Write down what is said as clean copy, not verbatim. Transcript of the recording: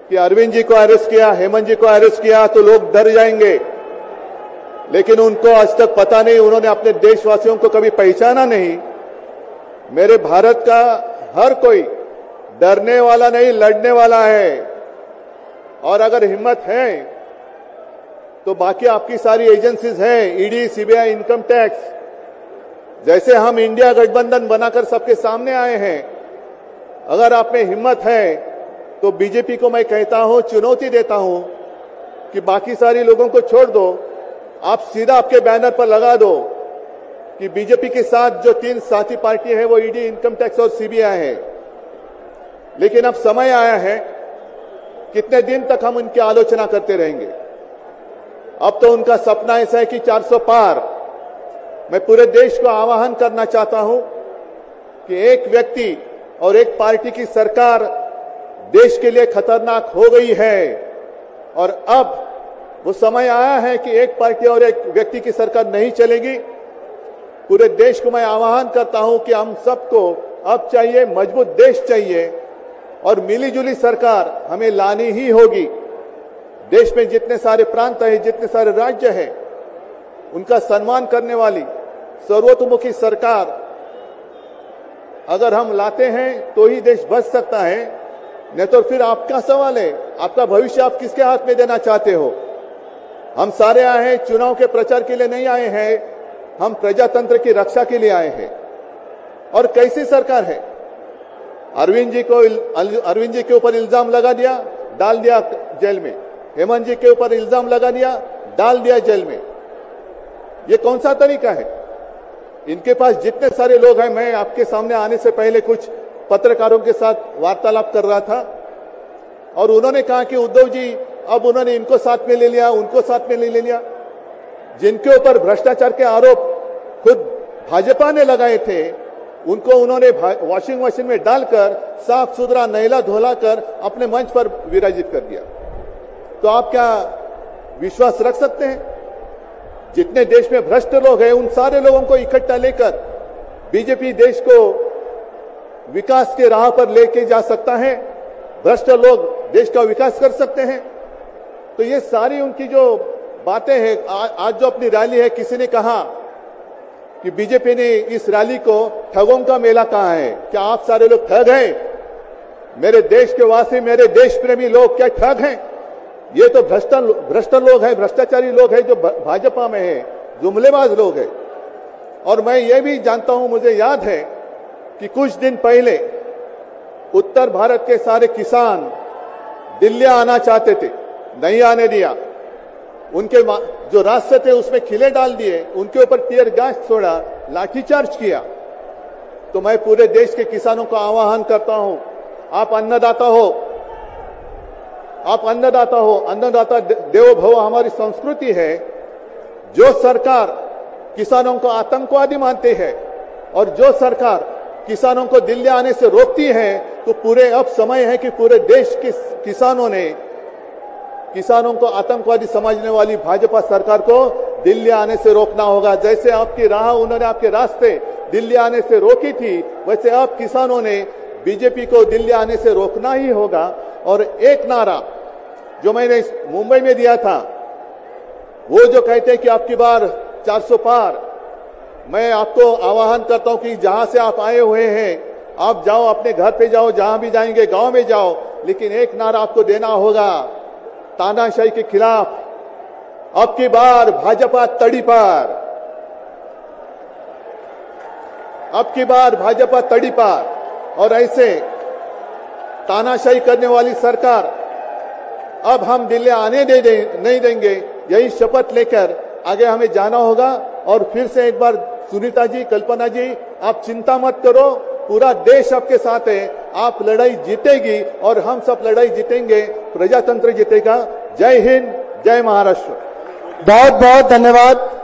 कि अरविंद जी को अरेस्ट किया, हेमंत जी को अरेस्ट किया तो लोग डर जाएंगे, लेकिन उनको आज तक पता नहीं, उन्होंने अपने देशवासियों को कभी पहचाना नहीं। मेरे भारत का हर कोई डरने वाला नहीं, लड़ने वाला है। और अगर हिम्मत है तो बाकी आपकी सारी एजेंसीज हैं, ईडी, सीबीआई, इनकम टैक्स, जैसे हम इंडिया गठबंधन बनाकर सबके सामने आए हैं, अगर आप में हिम्मत है तो बीजेपी को मैं कहता हूं, चुनौती देता हूं कि बाकी सारी लोगों को छोड़ दो, आप सीधा आपके बैनर पर लगा दो कि बीजेपी के साथ जो 3 साथी पार्टी है वो ईडी, इनकम टैक्स और सीबीआई है। लेकिन अब समय आया है, कितने दिन तक हम उनकी आलोचना करते रहेंगे? अब तो उनका सपना ऐसा है कि 400 पार। मैं पूरे देश को आह्वान करना चाहता हूं कि एक व्यक्ति और एक पार्टी की सरकार देश के लिए खतरनाक हो गई है और अब वो समय आया है कि एक पार्टी और एक व्यक्ति की सरकार नहीं चलेगी। पूरे देश को मैं आह्वान करता हूं कि हम सबको अब चाहिए, मजबूत देश चाहिए और मिलीजुली सरकार हमें लानी ही होगी। देश में जितने सारे प्रांत हैं, जितने सारे राज्य हैं, उनका सम्मान करने वाली सर्वतोमुखी सरकार अगर हम लाते हैं तो ही देश बच सकता है, नहीं तो फिर आपका सवाल है, आपका भविष्य आप किसके हाथ में देना चाहते हो? हम सारे आए हैं चुनाव के प्रचार के लिए नहीं आए हैं, हम प्रजातंत्र की रक्षा के लिए आए हैं। और कैसी सरकार है? अरविंद जी के ऊपर इल्जाम लगा दिया, डाल दिया जेल में। हेमंत जी के ऊपर इल्जाम लगा दिया, डाल दिया जेल में। ये कौन सा तरीका है? इनके पास जितने सारे लोग हैं, मैं आपके सामने आने से पहले कुछ पत्रकारों के साथ वार्तालाप कर रहा था और उन्होंने कहा कि उद्धव जी अब उन्होंने इनको साथ में ले लिया, उनको साथ में ले लिया। जिनके ऊपर भ्रष्टाचार के आरोप खुद भाजपा ने लगाए थे, उनको उन्होंने वॉशिंग मशीन में डालकर साफ सुथरा नहला धुलाकर अपने मंच पर विराजित कर दिया। तो आप क्या विश्वास रख सकते हैं? जितने देश में भ्रष्ट लोग हैं, उन सारे लोगों को इकट्ठा लेकर बीजेपी देश को विकास के राह पर लेके जा सकता है? भ्रष्ट लोग देश का विकास कर सकते हैं? तो ये सारी उनकी जो बातें हैं, आज जो अपनी रैली है, किसी ने कहा कि बीजेपी ने इस रैली को ठगों का मेला कहा है। क्या आप सारे लोग ठग हैं? मेरे देश के वासी, मेरे देश प्रेमी लोग क्या ठग हैं? ये तो भ्रष्ट लोग हैं, भ्रष्टाचारी लोग हैं जो भाजपा में है, जुमलेबाज लोग हैं। और मैं ये भी जानता हूं, मुझे याद है कि कुछ दिन पहले उत्तर भारत के सारे किसान दिल्ली आना चाहते थे, नहीं आने दिया। उनके जो रास्ते थे उसमें खिले डाल दिए, उनके ऊपर टीयर गैस छोड़ा, लाठीचार्ज किया। तो मैं पूरे देश के किसानों को आह्वान करता हूं, आप अन्नदाता हो, आप अन्नदाता हो, अन्नदाता देवो भव हमारी संस्कृति है। जो सरकार किसानों को आतंकवादी मानती है और जो सरकार किसानों को दिल्ली आने से रोकती है, तो पूरे अब समय है कि पूरे देश के किसानों ने किसानों को आतंकवादी समझने वाली भाजपा सरकार को दिल्ली आने से रोकना होगा। जैसे आपकी राह, उन्होंने आपके रास्ते दिल्ली आने से रोकी थी, वैसे अब किसानों ने बीजेपी को दिल्ली आने से रोकना ही होगा। और एक नारा जो मैंने मुंबई में दिया था, वो जो कहते हैं कि आपकी बार 400 पार, मैं आपको आह्वान करता हूं कि जहां से आप आए हुए हैं, आप जाओ, अपने घर पे जाओ, जहां भी जाएंगे, गांव में जाओ, लेकिन एक नारा आपको देना होगा तानाशाही के खिलाफ, अब की बार भाजपा तड़ी पार, अब की बार भाजपा तड़ी पार। और ऐसे तानाशाही करने वाली सरकार अब हम दिल्ली आने नहीं देंगे। यही शपथ लेकर आगे हमें जाना होगा। और फिर से एक बार सुनीता जी, कल्पना जी, आप चिंता मत करो, पूरा देश आपके साथ है, आप लड़ाई जीतेगी और हम सब लड़ाई जीतेंगे, प्रजातंत्र जीतेगा। जय हिंद, जय महाराष्ट्र। बहुत बहुत धन्यवाद।